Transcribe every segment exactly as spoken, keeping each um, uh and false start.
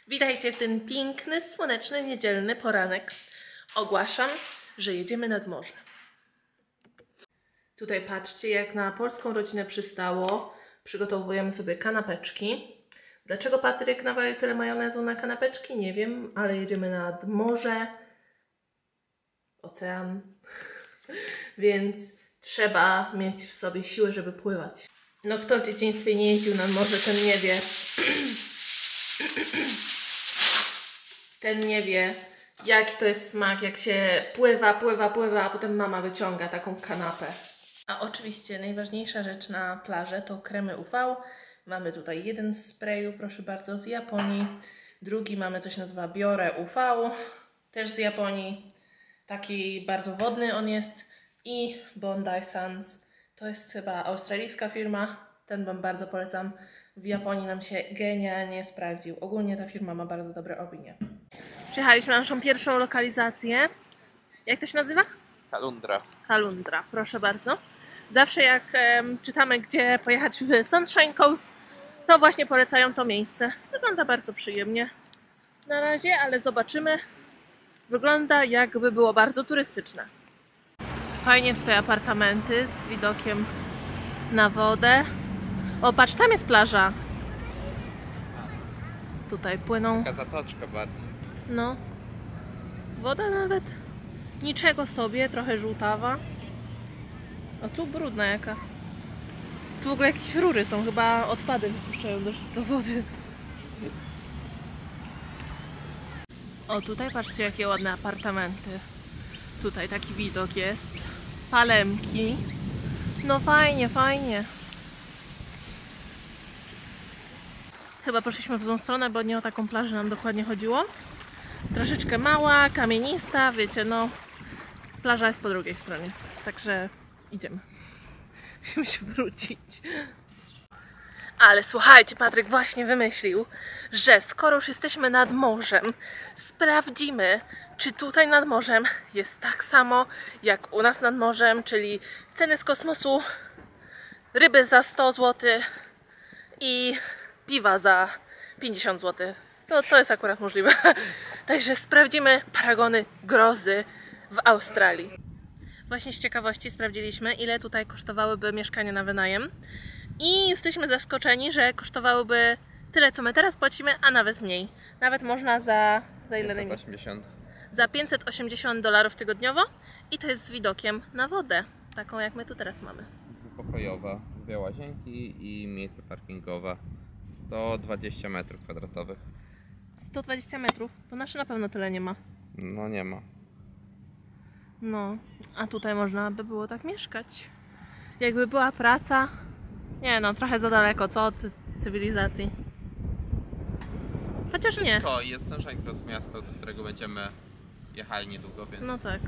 Witajcie w ten piękny, słoneczny, niedzielny poranek. Ogłaszam, że jedziemy nad morze. Tutaj patrzcie, jak na polską rodzinę przystało. Przygotowujemy sobie kanapeczki. Dlaczego Patryk nawalił tyle majonezu na kanapeczki? Nie wiem, ale jedziemy nad morze, ocean, więc trzeba mieć w sobie siłę, żeby pływać. No kto w dzieciństwie nie jeździł nad morze, ten nie wie. Ten nie wie, jaki to jest smak, jak się pływa, pływa, pływa, a potem mama wyciąga taką kanapę. A oczywiście najważniejsza rzecz na plaży to kremy U V. Mamy tutaj jeden w sprayu, proszę bardzo, z Japonii. Drugi mamy coś nazywa Biore U V, też z Japonii. Taki bardzo wodny on jest. I Bondi Sands, to jest chyba australijska firma. Ten wam bardzo polecam. W Japonii nam się genialnie sprawdził. Ogólnie ta firma ma bardzo dobre opinie. Przyjechaliśmy na naszą pierwszą lokalizację. Jak to się nazywa? Halundra. Halundra, proszę bardzo. Zawsze jak um, czytamy, gdzie pojechać w Sunshine Coast, to właśnie polecają to miejsce. Wygląda bardzo przyjemnie na razie, ale zobaczymy. Wygląda, jakby było bardzo turystyczne. Fajnie tutaj apartamenty z widokiem na wodę. O, patrz, tam jest plaża. Tutaj płyną. Taka zatoczka bardziej. No. Woda nawet niczego sobie, trochę żółtawa. O, tu brudna jaka. Tu w ogóle jakieś rury są, chyba odpady wypuszczają do, do wody. O, tutaj patrzcie, jakie ładne apartamenty. Tutaj taki widok jest. Palemki. No fajnie, fajnie. Chyba poszliśmy w złą stronę, bo nie o taką plażę nam dokładnie chodziło. Troszeczkę mała, kamienista, wiecie, no. Plaża jest po drugiej stronie, także idziemy. Musimy się wrócić. Ale słuchajcie, Patryk właśnie wymyślił, że skoro już jesteśmy nad morzem, sprawdzimy, czy tutaj nad morzem jest tak samo jak u nas nad morzem, czyli ceny z kosmosu, ryby za sto złotych i piwa za pięćdziesiąt złotych. To, to jest akurat możliwe. Także sprawdzimy paragony grozy w Australii. Właśnie z ciekawości sprawdziliśmy, ile tutaj kosztowałyby mieszkania na wynajem. I jesteśmy zaskoczeni, że kosztowałyby tyle, co my teraz płacimy, a nawet mniej. Nawet można za... Za ile? pięćset osiemdziesiąt. Za pięćset osiemdziesiąt dolarów tygodniowo. I to jest z widokiem na wodę. Taką, jak my tu teraz mamy. Dwupokojowa, dwie łazienki i miejsce parkingowe. sto dwadzieścia metrów kwadratowych. sto dwadzieścia metrów? To nasze na pewno tyle nie ma. No nie ma. No, a tutaj można by było tak mieszkać. Jakby była praca. Nie no, trochę za daleko, co od cywilizacji. Chociaż nie. To jest Sunshine Coast, miasto, do którego będziemy jechali niedługo, więc... No tak.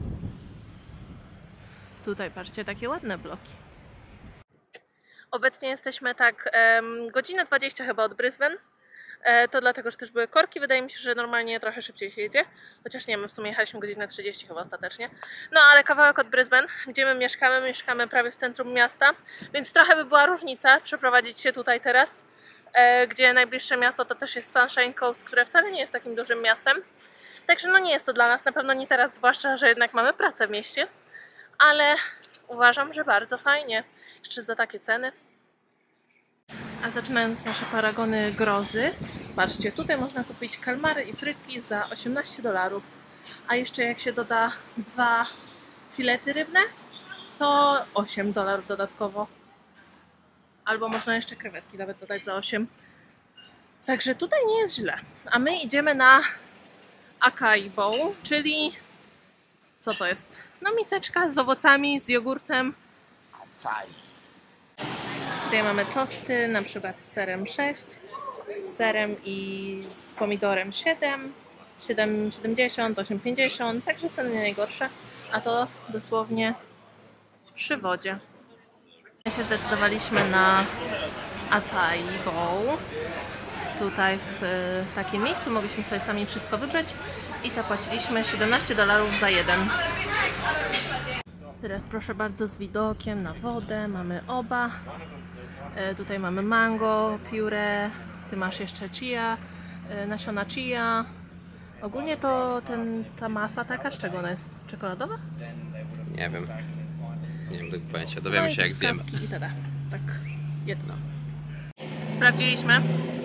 Tutaj patrzcie, takie ładne bloki. Obecnie jesteśmy tak um, godzinę dwadzieścia chyba od Brisbane. E, to dlatego, że też były korki. Wydaje mi się, że normalnie trochę szybciej się jedzie. Chociaż nie, my w sumie jechaliśmy godzinę trzydzieści chyba ostatecznie. No ale kawałek od Brisbane, gdzie my mieszkamy, mieszkamy prawie w centrum miasta. Więc trochę by była różnica przeprowadzić się tutaj teraz. E, gdzie najbliższe miasto to też jest Sunshine Coast, które wcale nie jest takim dużym miastem. Także no nie jest to dla nas, na pewno nie teraz, zwłaszcza, że jednak mamy pracę w mieście. Ale uważam, że bardzo fajnie. Jeszcze za takie ceny. A zaczynając nasze paragony grozy, patrzcie, tutaj można kupić kalmary i frytki za osiemnaście dolarów. A jeszcze jak się doda dwa filety rybne, to osiem dolarów dodatkowo. Albo można jeszcze krewetki nawet dodać za osiem. Także tutaj nie jest źle. A my idziemy na acai bowl, czyli co to jest? No miseczka z owocami, z jogurtem. Acai. Tutaj mamy tosty, na przykład z serem sześć, z serem i z pomidorem siedem, siedem siedemdziesiąt, osiem pięćdziesiąt, także ceny nie najgorsze, a to dosłownie przy wodzie. My się zdecydowaliśmy na acai bowl. Tutaj w takim miejscu mogliśmy sobie sami wszystko wybrać i zapłaciliśmy siedemnaście dolarów za jeden. Teraz proszę bardzo z widokiem na wodę, mamy oba. E, tutaj mamy mango, pióre, ty masz jeszcze chia, yy, nasiona chia. Ogólnie to ten, ta masa taka, z czego ona jest? Czekoladowa? Nie wiem. Nie mam tego pojęcia, No dowiemy i się jak zjemy. truskawki I tada. Tak, jedz. No. Sprawdziliśmy.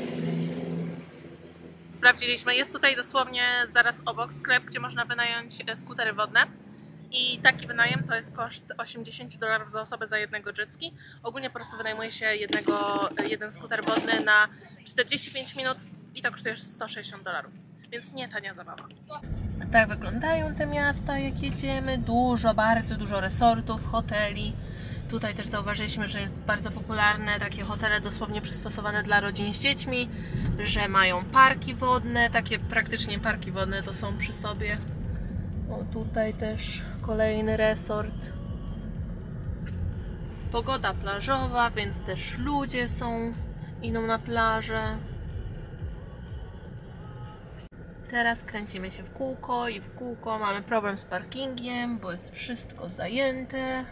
Sprawdziliśmy. Jest tutaj dosłownie zaraz obok sklep, gdzie można wynająć skutery wodne. I taki wynajem to jest koszt osiemdziesiąt dolarów za osobę za jednego jetski. Ogólnie po prostu wynajmuje się jednego, jeden skuter wodny na czterdzieści pięć minut i to kosztuje sto sześćdziesiąt dolarów. Więc nie tania zabawa. Tak wyglądają te miasta, jak jedziemy. Dużo, bardzo dużo resortów, hoteli. Tutaj też zauważyliśmy, że jest bardzo popularne takie hotele dosłownie przystosowane dla rodzin z dziećmi, że mają parki wodne, takie praktycznie parki wodne to są przy sobie. O, tutaj też kolejny resort. Pogoda plażowa, więc też ludzie są, idą na plażę. Teraz kręcimy się w kółko i w kółko. Mamy problem z parkingiem, bo jest wszystko zajęte.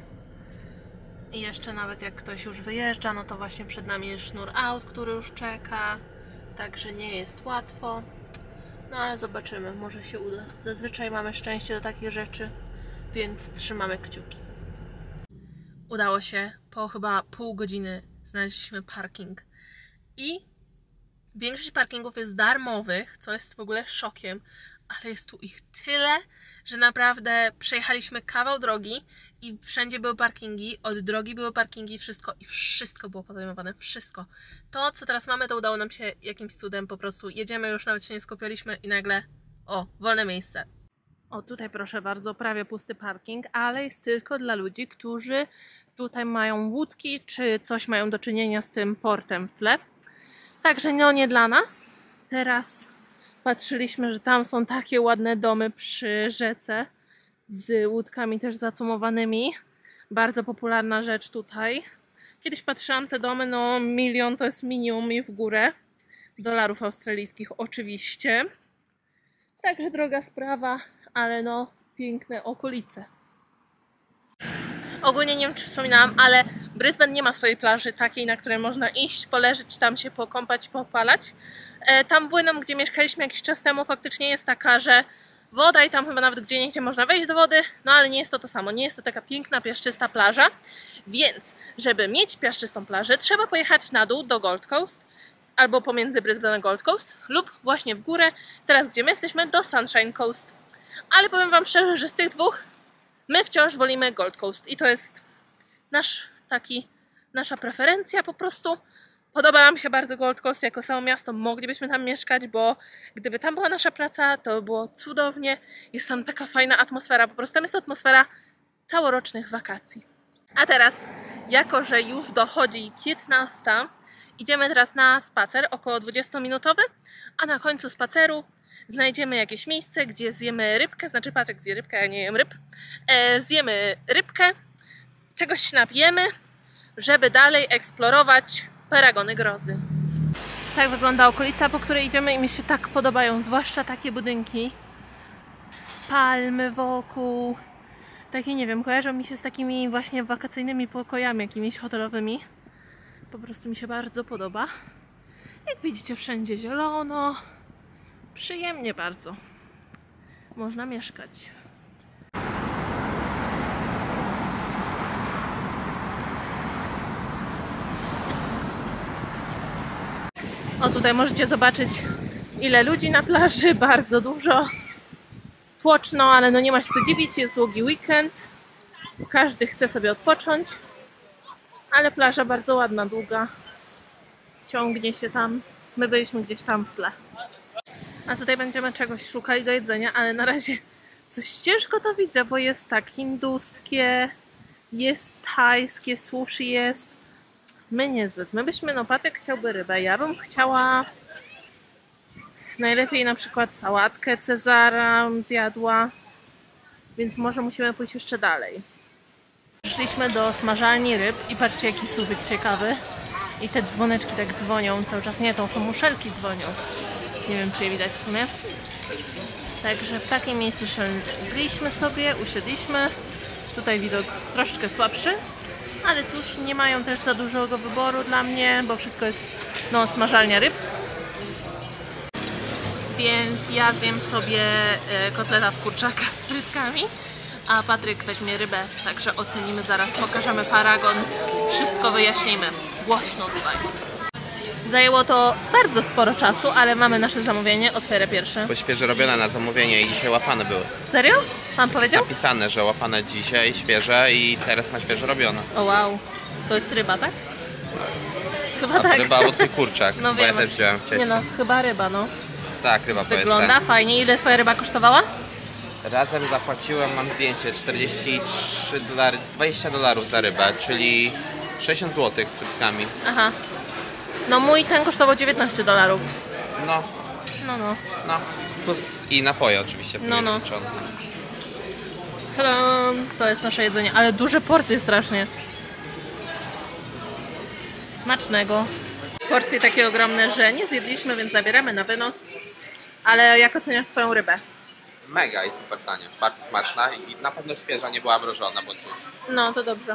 I jeszcze nawet jak ktoś już wyjeżdża, no to właśnie przed nami jest sznur aut, który już czeka. Także nie jest łatwo. No ale zobaczymy, może się uda. Zazwyczaj mamy szczęście do takich rzeczy, więc trzymamy kciuki. Udało się. Po chyba pół godziny znaleźliśmy parking. I większość parkingów jest darmowych, co jest w ogóle szokiem, ale jest tu ich tyle, że naprawdę przejechaliśmy kawał drogi i wszędzie były parkingi, od drogi były parkingi, wszystko i wszystko było pozajmowane, wszystko. To, co teraz mamy, to udało nam się jakimś cudem, po prostu jedziemy, już nawet się nie skupialiśmy i nagle, o, wolne miejsce. O, tutaj proszę bardzo, prawie pusty parking, ale jest tylko dla ludzi, którzy tutaj mają łódki, czy coś mają do czynienia z tym portem w tle. Także no nie dla nas. Teraz patrzyliśmy, że tam są takie ładne domy przy rzece z łódkami też zacumowanymi. Bardzo popularna rzecz tutaj. Kiedyś patrzyłam te domy, no milion to jest minimum i w górę. Dolarów australijskich oczywiście. Także droga sprawa, ale no piękne okolice. Ogólnie nie wiem, czy wspominałam, ale Brisbane nie ma swojej plaży takiej, na której można iść, poleżeć, tam się pokąpać, popalać. E, tam płynem, gdzie mieszkaliśmy jakiś czas temu, faktycznie jest taka, że woda i tam chyba nawet gdzieniegdzie można wejść do wody, no ale nie jest to to samo, nie jest to taka piękna, piaszczysta plaża. Więc, żeby mieć piaszczystą plażę, trzeba pojechać na dół do Gold Coast, albo pomiędzy Brisbane a Gold Coast, lub właśnie w górę, teraz gdzie my jesteśmy, do Sunshine Coast. Ale powiem wam szczerze, że z tych dwóch my wciąż wolimy Gold Coast i to jest nasz taki, nasza preferencja po prostu. Podoba nam się bardzo Gold Coast jako samo miasto, moglibyśmy tam mieszkać, bo gdyby tam była nasza praca, to by było cudownie. Jest tam taka fajna atmosfera, po prostu tam jest atmosfera całorocznych wakacji. A teraz, jako że już dochodzi piętnasta, idziemy teraz na spacer, około dwudziestominutowy, a na końcu spaceru znajdziemy jakieś miejsce, gdzie zjemy rybkę, znaczy Patryk zje rybkę, ja nie jem ryb. E, zjemy rybkę, czegoś się napijemy, żeby dalej eksplorować Paragony Grozy. Tak wygląda okolica, po której idziemy i mi się tak podobają, zwłaszcza takie budynki. Palmy wokół. Takie, nie wiem, kojarzą mi się z takimi właśnie wakacyjnymi pokojami jakimiś hotelowymi. Po prostu mi się bardzo podoba. Jak widzicie, wszędzie zielono. Przyjemnie bardzo. Można mieszkać. O, tutaj możecie zobaczyć, ile ludzi na plaży, bardzo dużo. Tłoczno, ale no nie ma się co dziwić, jest długi weekend. Każdy chce sobie odpocząć. Ale plaża bardzo ładna, długa. Ciągnie się tam. My byliśmy gdzieś tam w tle. A tutaj będziemy czegoś szukali do jedzenia, ale na razie coś ciężko to widzę, bo jest tak hinduskie, jest tajskie, sushi jest. My niezbyt. My byśmy, no Patryk chciałby rybę, ja bym chciała najlepiej na przykład sałatkę Cezara zjadła, więc może musimy pójść jeszcze dalej. Przyszliśmy do smażalni ryb i patrzcie, jaki sufit ciekawy. I te dzwoneczki tak dzwonią cały czas. Nie, to są muszelki dzwonią. Nie wiem, czy je widać w sumie. Także w takim miejscu siedliśmy sobie, usiedliśmy. Tutaj widok troszeczkę słabszy. Ale cóż, nie mają też za dużego wyboru dla mnie, bo wszystko jest, no, smażalnia ryb. Więc ja zjem sobie e, kotleta z kurczaka z frytkami, a Patryk weźmie rybę, także ocenimy zaraz, pokażemy paragon, wszystko wyjaśnimy głośno tutaj. Zajęło to bardzo sporo czasu, ale mamy nasze zamówienie, otwierę pierwsze. Bo świeże robione na zamówienie i dzisiaj łapane były. Serio? Pan powiedział? Napisane, że łapane dzisiaj, świeże i teraz ma świeżo robione. O wow, to jest ryba, tak? Chyba A tak. ryba albo twój kurczak, No bo ja wiem. też wziąłem wcześniej. Nie no, chyba ryba, no. Tak, ryba to jest Wygląda ten. fajnie. Ile twoja ryba kosztowała? Razem zapłaciłem, mam zdjęcie, czterdzieści trzy dolary, dwadzieścia dolarów za rybę, czyli sześćdziesiąt złotych z frytkami. Aha. No mój ten kosztował dziewiętnaście dolarów. No, No, no. no. Plus i napoje oczywiście. No, no. wliczone. Tadam! To jest nasze jedzenie, ale duże porcje strasznie. Smacznego. Porcje takie ogromne, że nie zjedliśmy, więc zabieramy na wynos. Ale jak oceniasz swoją rybę? Mega i super tanie, bardzo smaczna i na pewno świeża, nie była mrożona, bo czuć. No, to dobrze.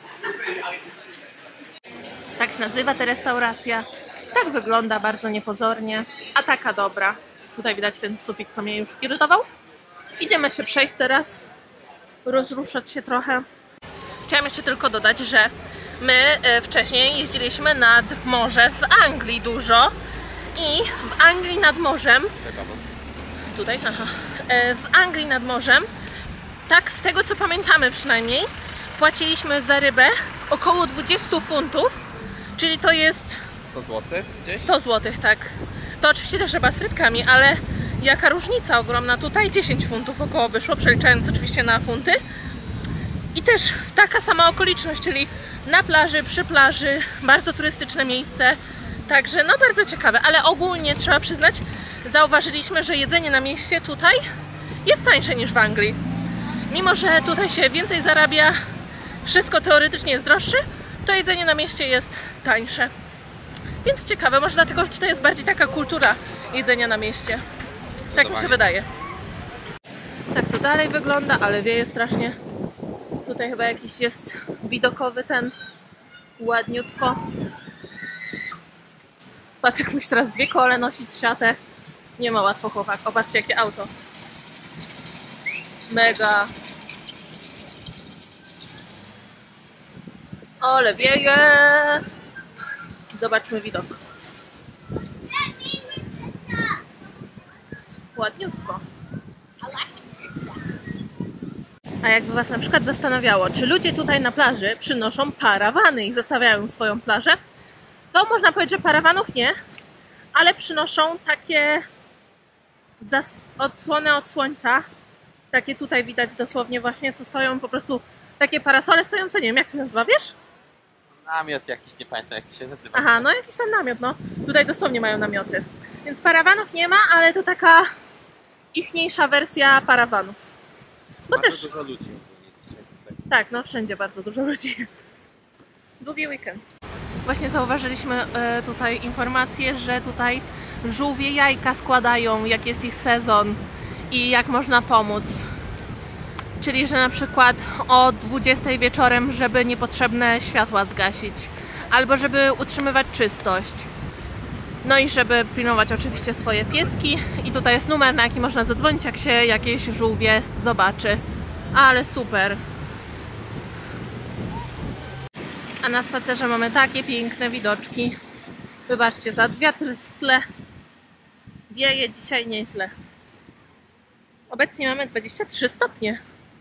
Tak się nazywa ta restauracja. Tak wygląda bardzo niepozornie, a taka dobra. Tutaj widać ten sufit, co mnie już irytował. Idziemy się przejść teraz, rozruszać się trochę. Chciałam jeszcze tylko dodać, że my e, wcześniej jeździliśmy nad morze w Anglii dużo i w Anglii nad morzem, tutaj, aha, e, w Anglii nad morzem, tak z tego co pamiętamy przynajmniej, płaciliśmy za rybę około dwadzieścia funtów, czyli to jest sto złotych gdzieś? sto złotych, tak. To oczywiście też ryba z frytkami, ale jaka różnica ogromna. Tutaj dziesięć funtów około wyszło, przeliczając oczywiście na funty. I też taka sama okoliczność, czyli na plaży, przy plaży, bardzo turystyczne miejsce. Także no bardzo ciekawe, ale ogólnie trzeba przyznać, zauważyliśmy, że jedzenie na mieście tutaj jest tańsze niż w Anglii. Mimo że tutaj się więcej zarabia, wszystko teoretycznie jest droższe, to jedzenie na mieście jest tańsze. Więc ciekawe, może dlatego, że tutaj jest bardziej taka kultura jedzenia na mieście. Tak mi się wydaje. Tak to dalej wygląda, ale wieje strasznie. Tutaj chyba jakiś jest widokowy ten, ładniutko. Patrz, musi teraz dwie kole nosić, siatę. Nie ma łatwo, chłopak. O, patrzcie, jakie auto. Mega. Ale wieje. Zobaczmy widok. Ładniutko. A jakby was na przykład zastanawiało, czy ludzie tutaj na plaży przynoszą parawany i zostawiają swoją plażę, to można powiedzieć, że parawanów nie, ale przynoszą takie zas- odsłony od słońca. Takie tutaj widać dosłownie właśnie, co stoją po prostu takie parasole stojące, nie wiem jak to się nazywa, wiesz? Namiot jakiś, nie pamiętam jak to się nazywa. Aha, no jakiś tam namiot, no. Tutaj dosłownie mają namioty. Więc parawanów nie ma, ale to taka ichniejsza wersja parawanów. Bo Bardzo też, dużo ludzi ogólnie dzisiaj tutaj. tak, no wszędzie bardzo dużo ludzi. Długi weekend. Właśnie zauważyliśmy e, tutaj informację, że tutaj żółwie jajka składają, jak jest ich sezon i jak można pomóc. Czyli, że na przykład o dwudziestej wieczorem, żeby niepotrzebne światła zgasić, albo żeby utrzymywać czystość. No i żeby pilnować oczywiście swoje pieski. I tutaj jest numer, na jaki można zadzwonić, jak się jakieś żółwie zobaczy. Ale super. A na spacerze mamy takie piękne widoczki. Wybaczcie za wiatr w tle. Wieje dzisiaj nieźle. Obecnie mamy dwadzieścia trzy stopnie.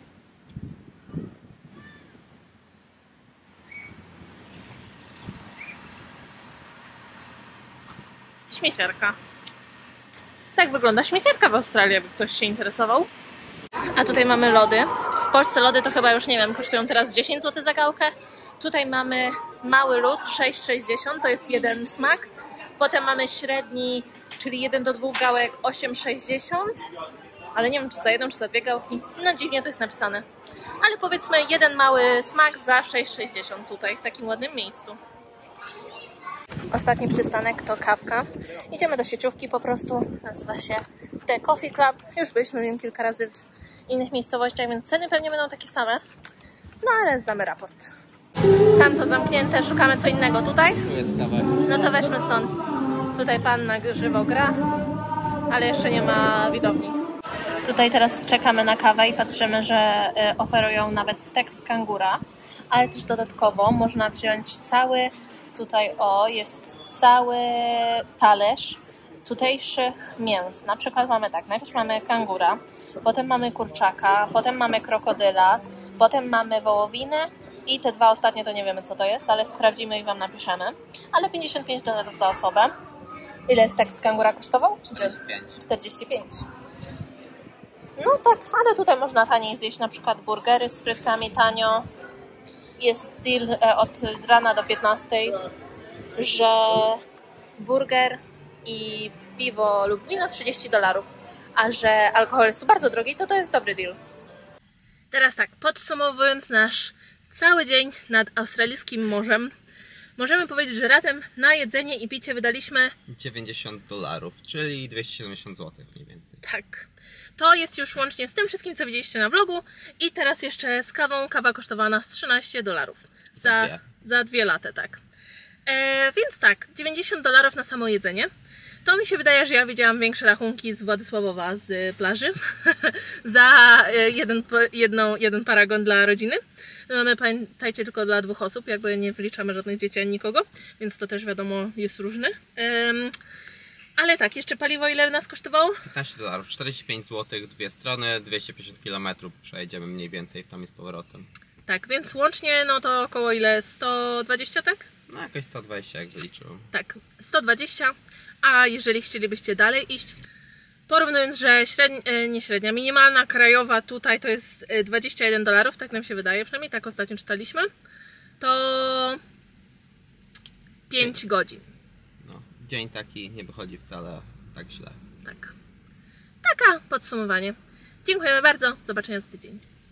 Śmieciarka. Tak wygląda śmieciarka w Australii, jakby ktoś się interesował. A tutaj mamy lody. W Polsce lody to chyba już nie wiem, kosztują teraz dziesięć złotych za gałkę. Tutaj mamy mały lód sześć sześćdziesiąt, to jest jeden smak. Potem mamy średni, czyli jeden do dwóch gałek osiem sześćdziesiąt. Ale nie wiem, czy za jedną, czy za dwie gałki. No dziwnie to jest napisane. Ale powiedzmy jeden mały smak za sześć sześćdziesiąt tutaj, w takim ładnym miejscu. Ostatni przystanek to kawka. Idziemy do sieciówki po prostu. Nazywa się The Coffee Club. Już byliśmy w nim kilka razy w innych miejscowościach, więc ceny pewnie będą takie same. No ale zdamy raport. Tam to zamknięte, szukamy co innego tutaj. Tu jest kawałek. No to weźmy stąd. Tutaj pan na żywo gra. ale jeszcze nie ma widowni. Tutaj teraz czekamy na kawę i patrzymy, że y, oferują nawet stek z kangura, ale też dodatkowo można wziąć cały, tutaj o, jest cały talerz tutejszych mięs. Na przykład mamy tak, najpierw mamy kangura, potem mamy kurczaka, potem mamy krokodyla, potem mamy wołowinę i te dwa ostatnie to nie wiemy co to jest, ale sprawdzimy i Wam napiszemy. Ale pięćdziesiąt pięć dolarów za osobę. Ile stek z kangura kosztował? czterdzieści pięć. czterdzieści pięć. No tak, ale tutaj można taniej zjeść na przykład burgery z frytkami tanio. Jest deal e, od rana do piętnastej, że burger i piwo lub wino trzydzieści dolarów, a że alkohol jest tu bardzo drogi, to to jest dobry deal. Teraz tak, podsumowując nasz cały dzień nad australijskim morzem, możemy powiedzieć, że razem na jedzenie i picie wydaliśmy dziewięćdziesiąt dolarów, czyli dwieście siedemdziesiąt złotych mniej więcej. tak. To jest już łącznie z tym wszystkim, co widzieliście na vlogu i teraz jeszcze z kawą. Kawa kosztowała nas trzynaście dolarów. Za, Za dwie. za dwie latte, tak. E, więc tak, dziewięćdziesiąt dolarów na samo jedzenie. To mi się wydaje, że ja widziałam większe rachunki z Władysławowa z plaży za jeden, jedną, jeden paragon dla rodziny. My mamy, pamiętajcie, tylko dla dwóch osób, jakby nie wliczamy żadnych dzieci ani nikogo, więc to też wiadomo jest różny. Um, ale tak, jeszcze paliwo ile nas kosztowało? piętnaście dolarów, czterdzieści pięć złotych, dwie strony, dwieście pięćdziesiąt kilometrów przejedziemy mniej więcej w tam i z powrotem. Tak, więc łącznie no to około ile? sto dwadzieścia, tak? No jakoś sto dwadzieścia jak zaliczyłem. Tak, sto dwadzieścia, a jeżeli chcielibyście dalej iść, porównując, że średnia, nie średnia, minimalna krajowa tutaj to jest dwadzieścia jeden dolarów, tak nam się wydaje, przynajmniej tak ostatnio czytaliśmy, to pięć godzin. No, dzień taki nie wychodzi wcale tak źle. Tak. Taka podsumowanie. Dziękujemy bardzo, do zobaczenia za tydzień.